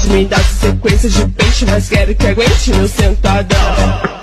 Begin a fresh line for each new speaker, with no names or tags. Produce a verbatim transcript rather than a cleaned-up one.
pode me dar sequência de peixe, mas quero que aguente meu sentadão.